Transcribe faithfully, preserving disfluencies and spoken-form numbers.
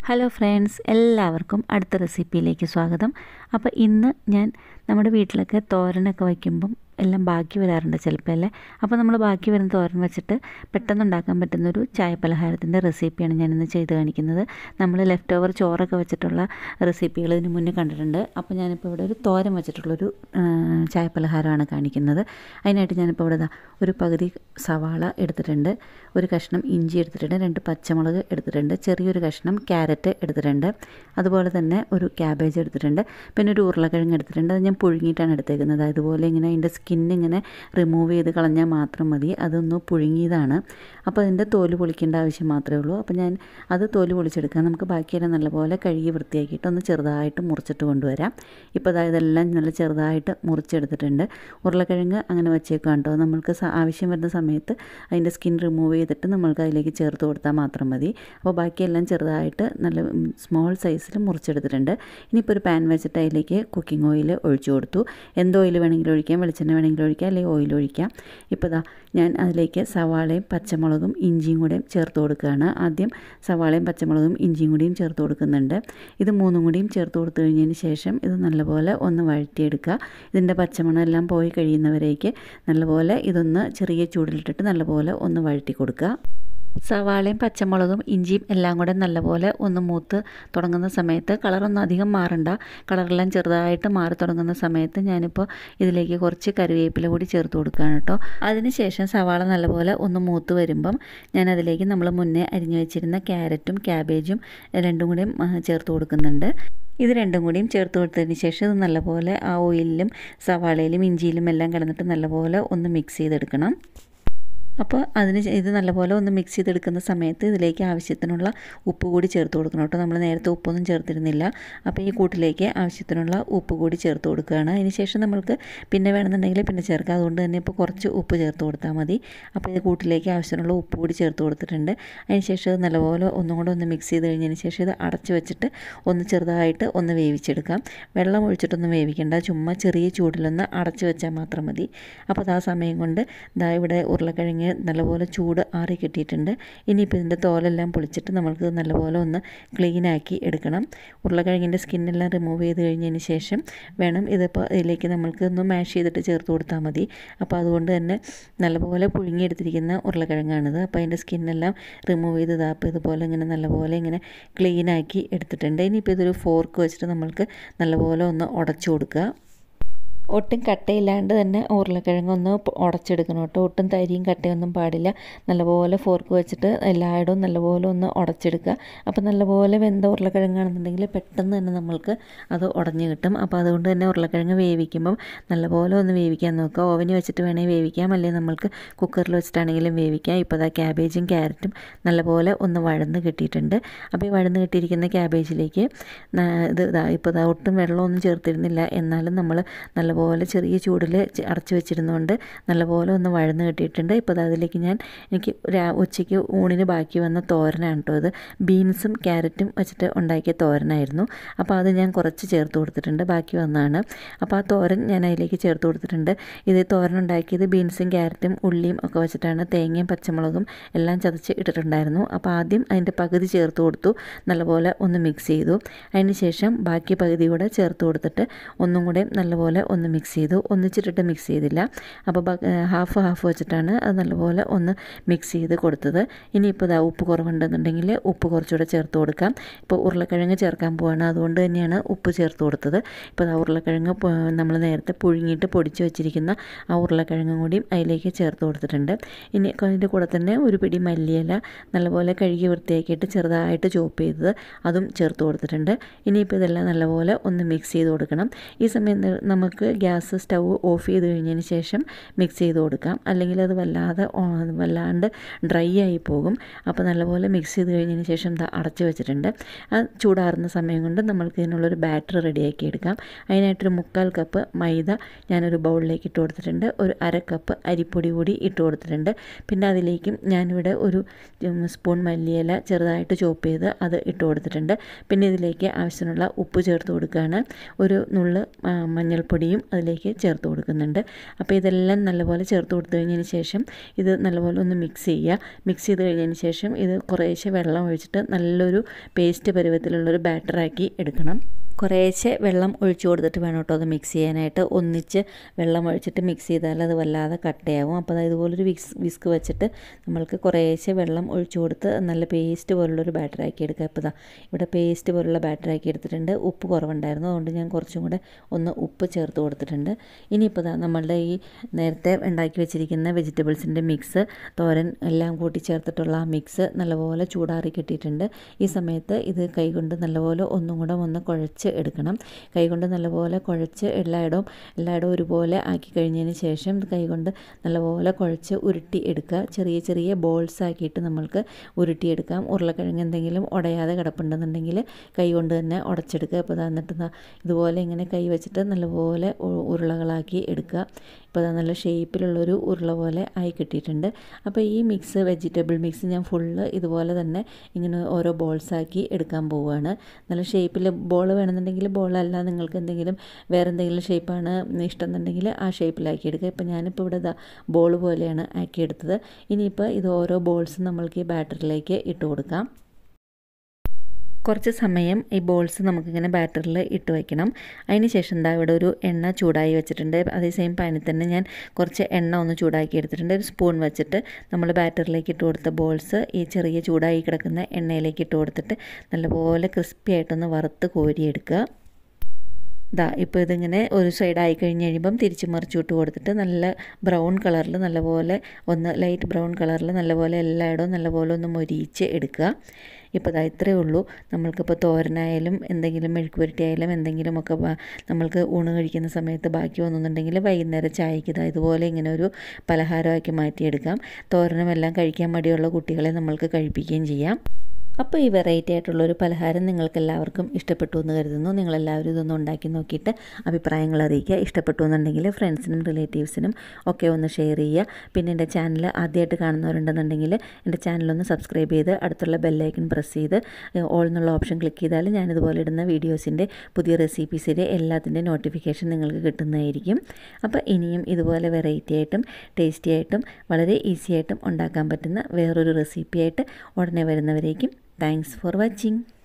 Hello friends, എല്ലാവർക്കും അടുത്ത റെസിപ്പിയിലേക്ക് സ്വാഗതം. അപ്പോൾ ഇന്ന് ഞാൻ നമ്മുടെ വീട്ടിലൊക്കെ തോരനൊക്കെ വയ്ക്കുമ്പം എല്ലാം ബാക്കി വരാറുണ്ട് ചിലപ്പോൾ അല്ലേ. അപ്പോൾ നമ്മൾ ബാക്കി വരുന്ന തോരൻ വെച്ചിട്ട് പെട്ടെന്ന് ഉണ്ടാക്കാൻ പറ്റുന്നൊരു ചായ പലഹാരത്തിൻ്റെ റെസിപ്പിയാണ് ഞാനിന്ന് ചെയ്ത് കാണിക്കുന്നത്. നമ്മൾ ലെഫ്റ്റ് ഓവർ ചോറൊക്കെ വെച്ചിട്ടുള്ള റെസിപ്പികൾ ഇതിന് മുന്നേ കണ്ടിട്ടുണ്ട്. അപ്പോൾ ഞാനിപ്പോൾ ഇവിടെ ഒരു തോരൻ വെച്ചിട്ടുള്ളൊരു ചായ പലഹാരമാണ് കാണിക്കുന്നത്. അതിനായിട്ട് ഞാനിപ്പോൾ ഇവിടെ ഒരു പകുതി സവാള എടുത്തിട്ടുണ്ട്, ഒരു കഷ്ണം ഇഞ്ചി എടുത്തിട്ടുണ്ട്, രണ്ട് പച്ചമുളക് എടുത്തിട്ടുണ്ട്, ചെറിയൊരു കഷ്ണം ക്യാരറ്റ് എടുത്തിട്ടുണ്ട്, അതുപോലെ തന്നെ ഒരു ക്യാബേജ് എടുത്തിട്ടുണ്ട്, പിന്നെ ഒരു ഉരുളക്കിഴങ്ങ് എടുത്തിട്ടുണ്ട്. അത് ഞാൻ പുഴുങ്ങിയിട്ടാണ് എടുത്തേക്കുന്നത്. അതുപോലെ ഇങ്ങനെ അതിൻ്റെ സ്കിന്നിങ്ങനെ റിമൂവ് ചെയ്ത് കളഞ്ഞാൽ മാത്രം മതി. അതൊന്ന് പുഴുങ്ങിയതാണ്. അപ്പോൾ അതിൻ്റെ തോല് പൊളിക്കേണ്ട ആവശ്യം മാത്രമേ ഉള്ളൂ. അപ്പോൾ ഞാൻ അത് തോല് പൊളിച്ചെടുക്കാം. നമുക്ക് ബാക്കിയെല്ലാം നല്ലപോലെ കഴുകി വൃത്തിയാക്കിയിട്ട് ഒന്ന് ചെറുതായിട്ട് മുറിച്ചിട്ട് കൊണ്ടുവരാം. ഇപ്പോൾ അതായത് ഇതെല്ലാം നല്ല ചെറുതായിട്ട് മുറിച്ചെടുത്തിട്ടുണ്ട്. ഉരുളക്കിഴങ്ങ് അങ്ങനെ വെച്ചേക്കാം കേട്ടോ. നമ്മൾക്ക് ആവശ്യം വരുന്ന സമയത്ത് അതിൻ്റെ സ്കിൻ റിമൂവ് ചെയ്തിട്ട് നമ്മൾക്ക് അതിലേക്ക് ചേർത്ത് കൊടുത്താൽ മാത്രം മതി. അപ്പോൾ ബാക്കിയെല്ലാം ചെറുതായിട്ട് നല്ല സ്മോൾ സൈസിൽ മുറിച്ചെടുത്തിട്ടുണ്ട്. ഇനിയിപ്പോൾ ഒരു പാൻ വെച്ചിട്ട് അതിലേക്ക് കുക്കിംഗ് ഓയിൽ ഒഴിച്ചു കൊടുത്തു. എന്ത് ഓയിൽ വേണമെങ്കിലും ഒഴിക്കാം, വെളിച്ചെണ്ണ വേണമെങ്കിലും ഒഴിക്കാം, അല്ലെങ്കിൽ ഓയിൽ ഒഴിക്കാം. ഇപ്പോൾ ദാ ഞാൻ അതിലേക്ക് സവാളയും പച്ചമുളകും ഇഞ്ചിയും കൂടെയും ചേർത്ത് കൊടുക്കുകയാണ്. ആദ്യം സവാളയും പച്ചമുളകും ഇഞ്ചിയും കൂടിയും ചേർത്ത് കൊടുക്കുന്നുണ്ട്. ഇത് മൂന്നും കൂടിയും ചേർത്ത് കൊടുത്തു കഴിഞ്ഞതിന് ശേഷം ഇത് നല്ലപോലെ ഒന്ന് വഴറ്റിയെടുക്കുക. ഇതിൻ്റെ പച്ചമണം എല്ലാം പോയി കഴിയുന്നവരേക്ക് നല്ലപോലെ ഇതൊന്ന് ചെറിയ ചൂടിലിട്ടിട്ട് നല്ലപോലെ ഒന്ന് വഴറ്റി കൊടുക്കുക. സവാളയും പച്ചമുളകും ഇഞ്ചിയും എല്ലാം കൂടെ നല്ലപോലെ ഒന്ന് മൂത്ത് തുടങ്ങുന്ന സമയത്ത് കളറൊന്നും അധികം മാറണ്ട. കളറെല്ലാം ചെറുതായിട്ട് മാറി തുടങ്ങുന്ന സമയത്ത് ഞാനിപ്പോൾ ഇതിലേക്ക് കുറച്ച് കറിവേപ്പില കൂടി ചേർത്ത് കൊടുക്കുകയാണ് കേട്ടോ. അതിനുശേഷം സവാള നല്ലപോലെ ഒന്ന് മൂത്ത് വരുമ്പം ഞാൻ അതിലേക്ക് നമ്മൾ മുന്നേ അരിഞ്ഞു വെച്ചിരുന്ന ക്യാരറ്റും ക്യാബേജും രണ്ടും കൂടിയും ചേർത്ത് കൊടുക്കുന്നുണ്ട്. ഇത് രണ്ടും കൂടിയും ചേർത്ത് കൊടുത്തതിന് ശേഷം ഇത് നല്ലപോലെ ആ ഓയിലിലും സവാളയിലും ഇഞ്ചിയിലും എല്ലാം കിടന്നിട്ട് നല്ലപോലെ ഒന്ന് മിക്സ് ചെയ്തെടുക്കണം. അപ്പോൾ അതിന് ഇത് നല്ലപോലെ ഒന്ന് മിക്സ് ചെയ്തെടുക്കുന്ന സമയത്ത് ഇതിലേക്ക് ആവശ്യത്തിനുള്ള ഉപ്പ് കൂടി ചേർത്ത് കൊടുക്കണം കേട്ടോ. നമ്മൾ നേരത്തെ ഉപ്പൊന്നും ചേർത്തിരുന്നില്ല. അപ്പോൾ ഈ കൂട്ടിലേക്ക് ആവശ്യത്തിനുള്ള ഉപ്പ് കൂടി ചേർത്ത് കൊടുക്കുകയാണ്. അതിന് ശേഷം നമ്മൾക്ക് പിന്നെ വേണമെന്നുണ്ടെങ്കിൽ പിന്നെ ചേർക്കാം. അതുകൊണ്ട് തന്നെ ഇപ്പോൾ കുറച്ച് ഉപ്പ് ചേർത്ത് കൊടുത്താൽ മതി. അപ്പോൾ ഈ കൂട്ടിലേക്ക് ആവശ്യത്തിനുള്ള ഉപ്പ് കൂടി ചേർത്ത് കൊടുത്തിട്ടുണ്ട്. അതിന് ശേഷം ഇത് നല്ലപോലെ ഒന്നും കൂടെ ഒന്ന് മിക്സ് ചെയ്ത് കഴിഞ്ഞതിന് ശേഷം ഇത് അടച്ച് വെച്ചിട്ട് ഒന്ന് ചെറുതായിട്ട് ഒന്ന് വേവിച്ചെടുക്കാം. വെള്ളം ഒഴിച്ചിട്ടൊന്നും വേവിക്കേണ്ട, ചുമ്മാ ചെറിയ ചൂടിലൊന്ന് അടച്ച് വെച്ചാൽ മാത്രം മതി. അപ്പോൾ ആ സമയം കൊണ്ട് ദാ ഇവിടെ ഉരുളക്കിഴങ്ങ് നല്ലപോലെ ചൂട് ആറി കിട്ടിയിട്ടുണ്ട്. ഇനിയിപ്പോൾ ഇതിൻ്റെ തോലെല്ലാം പൊളിച്ചിട്ട് നമ്മൾക്ക് നല്ലപോലെ ഒന്ന് ക്ലീനാക്കി എടുക്കണം. ഉരുളക്കിഴങ്ങിൻ്റെ സ്കിന്നെല്ലാം റിമൂവ് ചെയ്ത് കഴിഞ്ഞതിന് ശേഷം വേണം ഇതിപ്പോൾ ഇതിലേക്ക് നമ്മൾക്ക് ഒന്ന് മാഷ് ചെയ്തിട്ട് ചേർത്ത് കൊടുത്താൽ മതി. അപ്പോൾ അതുകൊണ്ട് തന്നെ നല്ലപോലെ പുഴുങ്ങിയെടുത്തിരിക്കുന്ന ഉരുളക്കിഴങ്ങാണിത്. അപ്പോൾ അതിൻ്റെ സ്കിന്നെല്ലാം റിമൂവ് ചെയ്ത് ഇതാപ്പോൾ ഇതുപോലെ ഇങ്ങനെ നല്ലപോലെ ഇങ്ങനെ ക്ലീനാക്കി എടുത്തിട്ടുണ്ട്. ഇനിയിപ്പോൾ ഇതൊരു ഫോർക്ക് വെച്ചിട്ട് നമ്മൾക്ക് നല്ലപോലെ ഒന്ന് ഉടച്ചു കൊടുക്കുക. ഒട്ടും കട്ടയില്ലാണ്ട് തന്നെ ഉരുളക്കിഴങ്ങൊന്ന് ഉടച്ചെടുക്കണം കേട്ടോ. ഒട്ടും തരിയും കട്ടയൊന്നും പാടില്ല. നല്ലപോലെ ഫോർക്ക് വെച്ചിട്ട് എല്ലായിടവും നല്ലപോലെ ഒന്ന് ഉടച്ചെടുക്കുക. അപ്പോൾ നല്ലപോലെ വെന്ത ഉരുളക്കിഴങ്ങാണെന്നുണ്ടെങ്കിൽ പെട്ടെന്ന് തന്നെ നമ്മൾക്ക് അത് ഉടഞ്ഞ് കിട്ടും. അപ്പോൾ അതുകൊണ്ട് തന്നെ ഉരുളക്കിഴങ്ങ് വേവിക്കുമ്പം നല്ലപോലെ ഒന്ന് വേവിക്കാൻ നോക്കുക. ഓവനിൽ വെച്ചിട്ട് വേണമെങ്കിൽ വേവിക്കാം, അല്ലെങ്കിൽ നമ്മൾക്ക് കുക്കറിൽ വെച്ചിട്ടാണെങ്കിലും വേവിക്കാം. ഇപ്പോൾ അതാ ക്യാബേജും ക്യാരറ്റും നല്ലപോലെ ഒന്ന് വഴന്ന് കിട്ടിയിട്ടുണ്ട്. അപ്പോൾ ഈ വഴന്ന് കിട്ടിയിരിക്കുന്ന ക്യാബേജിലേക്ക് ഇത് ഇതാ ഇപ്പോൾ ഇതാ ഒട്ടും വെള്ളമൊന്നും ചേർത്തിരുന്നില്ല. എന്നാലും നമ്മൾ നല്ല നല്ലപോലെ ചെറിയ ചൂടിൽ അടച്ചു വെച്ചിരുന്നുകൊണ്ട് നല്ലപോലെ ഒന്ന് വഴന്ന് കിട്ടിയിട്ടുണ്ട്. ഇപ്പോൾ അതിലേക്ക് ഞാൻ എനിക്ക് ഉച്ചയ്ക്ക് ഊണിന് ബാക്കി വന്ന തോരനാണ് കേട്ടോ. ഇത് ബീൻസും ക്യാരറ്റും വെച്ചിട്ട് ഉണ്ടാക്കിയ തോരനായിരുന്നു. അപ്പോൾ അത് ഞാൻ കുറച്ച് ചേർത്ത് കൊടുത്തിട്ടുണ്ട്, ബാക്കി വന്നതാണ്. അപ്പോൾ ആ തോരൻ ഞാൻ അതിലേക്ക് ചേർത്ത് കൊടുത്തിട്ടുണ്ട്. ഇത് തോരൻ ഉണ്ടാക്കിയത് ബീൻസും ക്യാരറ്റും ഉള്ളിയും ഒക്കെ വെച്ചിട്ടാണ്. തേങ്ങയും പച്ചമുളകും എല്ലാം ചതച്ച് ഇട്ടിട്ടുണ്ടായിരുന്നു. അപ്പോൾ ആദ്യം അതിൻ്റെ പകുതി ചേർത്ത് കൊടുത്തു, നല്ലപോലെ ഒന്ന് മിക്സ് ചെയ്തു. അതിന് ശേഷം ബാക്കി പകുതി കൂടെ ചേർത്ത് കൊടുത്തിട്ട് ഒന്നും കൂടെ നല്ലപോലെ ഒന്ന് മിക്സ് ചെയ്തു. ഒന്നിച്ചിട്ടിട്ട് മിക്സ് ചെയ്തില്ല. അപ്പോൾ ഹാഫ് ഹാഫ് വെച്ചിട്ടാണ് അത് നല്ലപോലെ ഒന്ന് മിക്സ് ചെയ്ത് കൊടുത്തത്. ഇനിയിപ്പോൾ ഇതാ ഉപ്പ് കുറവുണ്ടെന്നുണ്ടെങ്കിൽ ഉപ്പ് കുറച്ചുകൂടെ ചേർത്ത് കൊടുക്കാം. ഇപ്പോൾ ഉരുളക്കിഴങ്ങ് ചേർക്കാൻ പോവാണ്, അതുകൊണ്ട് തന്നെയാണ് ഉപ്പ് ചേർത്ത് കൊടുത്തത്. ഇപ്പോൾ ആ ഉരുളക്കിഴങ്ങ് നമ്മൾ നേരത്തെ പുഴുങ്ങിയിട്ട് പൊടിച്ച് വെച്ചിരിക്കുന്ന ആ ഉരുളക്കിഴങ്ങും കൂടിയും അതിലേക്ക് ചേർത്ത് കൊടുത്തിട്ടുണ്ട്. ഇനി അതിൻ്റെ കൂടെ തന്നെ ഒരു പിടി മല്ലിയില നല്ലപോലെ കഴുകി വൃത്തിയാക്കിയിട്ട് ചെറുതായിട്ട് ചോപ്പ് ചെയ്തത് അതും ചേർത്ത് കൊടുത്തിട്ടുണ്ട്. ഇനിയിപ്പോൾ ഇതെല്ലാം നല്ലപോലെ ഒന്ന് മിക്സ് ചെയ്ത് കൊടുക്കണം. ഈ സമയം നമുക്ക് ഗ്യാസ് സ്റ്റൗ ഓഫ് ചെയ്ത് കഴിഞ്ഞതിന് ശേഷം മിക്സ് ചെയ്ത് കൊടുക്കാം, അല്ലെങ്കിൽ അത് വല്ലാതെ വല്ലാണ്ട് ഡ്രൈ ആയി പോകും. അപ്പോൾ നല്ലപോലെ മിക്സ് ചെയ്ത് കഴിഞ്ഞതിന് ശേഷം ദാ അടച്ച് വെച്ചിട്ടുണ്ട്. ആ ചൂടാറുന്ന സമയം കൊണ്ട് നമ്മൾക്ക് ഇതിനുള്ളൊരു ബാറ്റർ റെഡിയാക്കി എടുക്കാം. അതിനായിട്ടൊരു മുക്കാൽ കപ്പ് മൈദ ഞാനൊരു ബൗളിലേക്ക് ഇട്ട് കൊടുത്തിട്ടുണ്ട്. ഒരു അര കപ്പ് അരിപ്പൊടി കൂടി ഇട്ട് കൊടുത്തിട്ടുണ്ട്. പിന്നെ അതിലേക്കും ഞാനിവിടെ ഒരു സ്പൂൺ മല്ലിയില ചെറുതായിട്ട് ചോപ്പ് ചെയ്ത് അത് ഇട്ട് കൊടുത്തിട്ടുണ്ട്. പിന്നെ ഇതിലേക്ക് ആവശ്യത്തിനുള്ള ഉപ്പ് ചേർത്ത് കൊടുക്കുകയാണ്. ഒരു നുള്ള് മഞ്ഞൾപ്പൊടിയും അതിലേക്ക് ചേർത്ത് കൊടുക്കുന്നുണ്ട്. അപ്പോൾ ഇതെല്ലാം നല്ലപോലെ ചേർത്ത് കൊടുത്തു കഴിഞ്ഞതിന് ശേഷം ഇത് നല്ലപോലെ ഒന്ന് മിക്സ് ചെയ്യുക. മിക്സ് ചെയ്ത് കഴിഞ്ഞതിന് ശേഷം ഇത് കുറേശ്ശെ വെള്ളം ഒഴിച്ചിട്ട് നല്ലൊരു പേസ്റ്റ് പരുവത്തിലുള്ളൊരു ബാറ്ററാക്കി എടുക്കണം. കുറേശ്ശെ വെള്ളം ഒഴിച്ചു കൊടുത്തിട്ട് വേണം കേട്ടോ അത് മിക്സ് ചെയ്യാനായിട്ട്. ഒന്നിച്ച് വെള്ളം ഒഴിച്ചിട്ട് മിക്സ് ചെയ്താൽ അത് വല്ലാതെ കട്ടയാവും. അപ്പോൾ അത് ഇതുപോലൊരു വിക്സ് വിസ്ക് വെച്ചിട്ട് നമ്മൾക്ക് കുറേശ്ശെ വെള്ളം ഒഴിച്ചു കൊടുത്ത് നല്ല പേസ്റ്റ് പോലുള്ളൊരു ബാറ്ററാക്കി എടുക്കുക. ഇപ്പോൾ ഇതാ ഇവിടെ പേസ്റ്റ് പോലുള്ള ബാറ്ററാക്കി എടുത്തിട്ടുണ്ട്. ഉപ്പ് കുറവുണ്ടായിരുന്നു, അതുകൊണ്ട് ഞാൻ കുറച്ചും കൂടെ ഒന്ന് ഉപ്പ് ചേർത്ത് കൊടുത്തിട്ടുണ്ട്. ഇനിയിപ്പോൾ ഇതാ നമ്മളുടെ ഈ നേരത്തെ ഉണ്ടാക്കി വെച്ചിരിക്കുന്ന വെജിറ്റബിൾസിൻ്റെ മിക്സ്, തോരൻ എല്ലാം കൂട്ടി ചേർത്തിട്ടുള്ള ആ മിക്സ് നല്ലപോലെ ചൂടാറി കിട്ടിയിട്ടുണ്ട്. ഈ സമയത്ത് ഇത് കൈകൊണ്ട് നല്ലപോലെ ഒന്നും കൂടെ ഒന്ന് കുഴച്ച് എടുക്കണം. കൈകൊണ്ട് നല്ലപോലെ കുഴച്ച് എല്ലായിടവും എല്ലായിടവും ഒരുപോലെ ആക്കി കഴിഞ്ഞതിന് ശേഷം കൈകൊണ്ട് നല്ലപോലെ കുഴച്ച് ഉരുട്ടി എടുക്കുക. ചെറിയ ചെറിയ ബോൾസ് ആക്കിയിട്ട് നമ്മൾക്ക് ഉരുട്ടിയെടുക്കാം. ഉരുളക്കിഴങ്ങ് എന്തെങ്കിലും ഉടയാതെ കിടപ്പുണ്ടെന്നുണ്ടെങ്കിൽ കൈ കൊണ്ട് തന്നെ ഉടച്ചെടുക്കുക. അപ്പോൾ എന്നിട്ട് ഇതുപോലെ ഇങ്ങനെ കൈ വെച്ചിട്ട് നല്ലപോലെ ഉരുളകളാക്കി എടുക്കുക. ഇപ്പോൾ നല്ല ഷേപ്പിലുള്ളൊരു ഉരുള പോലെ ആയി കിട്ടിയിട്ടുണ്ട്. അപ്പോൾ ഈ മിക്സ് വെജിറ്റബിൾ മിക്സ് ഞാൻ ഫുള്ള് ഇതുപോലെ തന്നെ ഇങ്ങനെ ഓരോ ബോൾസാക്കി എടുക്കാൻ പോവുകയാണ്. നല്ല ഷേപ്പിൽ ബോൾ വേണമെന്നുണ്ടെങ്കിൽ ബോളല്ല, നിങ്ങൾക്ക് എന്തെങ്കിലും വേറെ എന്തെങ്കിലും ഷേപ്പാണ് ഇഷ്ടം എന്നുണ്ടെങ്കിൽ ആ ഷേപ്പിലാക്കി എടുക്കുക. ഇപ്പോൾ ഞാനിപ്പോൾ ഇവിടെ ഇതാ ബോൾ പോലെയാണ് ആക്കിയെടുത്തത്. ഇനിയിപ്പോൾ ഇത് ഓരോ ബോൾസും നമ്മൾക്ക് ഈ ബാറ്ററിലേക്ക് ഇട്ട് കൊടുക്കാം. കുറച്ച് സമയം ഈ ബോൾസ് നമുക്കിങ്ങനെ ബാറ്ററിൽ ഇട്ട് വയ്ക്കണം. അതിന് ശേഷം എന്താ ഇവിടെ ഒരു എണ്ണ ചൂടായി വെച്ചിട്ടുണ്ട്. അതേ സെയിം പാനിൽ തന്നെ ഞാൻ കുറച്ച് എണ്ണ ഒന്ന് ചൂടാക്കി എടുത്തിട്ടുണ്ട്. ഒരു സ്പൂൺ വെച്ചിട്ട് നമ്മൾ ബാറ്ററിലേക്ക് ഇട്ട് കൊടുത്ത ബോൾസ് ഈ ചെറിയ ചൂടായി കിടക്കുന്ന എണ്ണയിലേക്ക് ഇട്ട് കൊടുത്തിട്ട് നല്ലപോലെ ക്രിസ്പി ആയിട്ടൊന്ന് വറുത്ത് കോരിയെടുക്കുക. ഇതാ ഇപ്പോൾ ഇതിങ്ങനെ ഒരു സൈഡായി കഴിഞ്ഞ് കഴിയുമ്പം തിരിച്ച് മറിച്ച് വിട്ട് കൊടുത്തിട്ട് നല്ല ബ്രൗൺ കളറിൽ നല്ലപോലെ ഒന്ന് ലൈറ്റ് ബ്രൗൺ കളറിൽ നല്ലപോലെ എല്ലായിടവും നല്ലപോലെ ഒന്ന് മൊരിയിച്ച് എടുക്കുക. ഇപ്പോൾ ഇതാ ഇത്രയേ ഉള്ളൂ. നമ്മൾക്കിപ്പോൾ തോരനായാലും എന്തെങ്കിലും മെഴുക്ക് പുരട്ടിയായാലും എന്തെങ്കിലുമൊക്കെ നമ്മൾക്ക് ഊണ് കഴിക്കുന്ന സമയത്ത് ബാക്കി വന്നിട്ടുണ്ടെങ്കിൽ വൈകുന്നേരം ചായക്ക് ഇതാ ഇതുപോലെ ഇങ്ങനെ ഒരു പലഹാരമാക്കി മാറ്റിയെടുക്കാം. തോരനും എല്ലാം കഴിക്കാൻ മടിയുള്ള കുട്ടികളെ നമ്മൾക്ക് കഴിപ്പിക്കുകയും ചെയ്യാം. അപ്പോൾ ഈ വെറൈറ്റി ആയിട്ടുള്ളൊരു പലഹാരം നിങ്ങൾക്ക് എല്ലാവർക്കും ഇഷ്ടപ്പെട്ടു എന്ന് കരുതുന്നു. നിങ്ങളെല്ലാവരും ഇതൊന്ന് ഉണ്ടാക്കി നോക്കിയിട്ട് അഭിപ്രായങ്ങൾ അറിയിക്കുക. ഇഷ്ടപ്പെട്ടു എന്നുണ്ടെങ്കിൽ ഫ്രണ്ട്സിനും റിലേറ്റീവ്സിനും ഒക്കെ ഒന്ന് ഷെയർ ചെയ്യുക. പിന്നെ എൻ്റെ ചാനൽ ആദ്യമായിട്ട് കാണുന്നവരുണ്ടെന്നുണ്ടെങ്കിൽ എൻ്റെ ചാനലൊന്ന് സബ്സ്ക്രൈബ് ചെയ്ത് അടുത്തുള്ള ബെല്ലൈക്കൺ പ്രസ് ചെയ്ത് ഓൾ എന്നുള്ള ഓപ്ഷൻ ക്ലിക്ക് ചെയ്താൽ ഞാനിതുപോലെ ഇടുന്ന വീഡിയോസിൻ്റെ പുതിയ റെസിപ്പീസിൻ്റെ എല്ലാത്തിൻ്റെ നോട്ടിഫിക്കേഷൻ നിങ്ങൾക്ക് കിട്ടുന്നതായിരിക്കും. അപ്പോൾ ഇനിയും ഇതുപോലെ വെറൈറ്റി ആയിട്ടും ടേസ്റ്റി ആയിട്ടും വളരെ ഈസി ആയിട്ടും ഉണ്ടാക്കാൻ പറ്റുന്ന വേറൊരു റെസിപ്പിയായിട്ട് ഉടനെ വരുന്നവരേക്കും. Thanks for watching.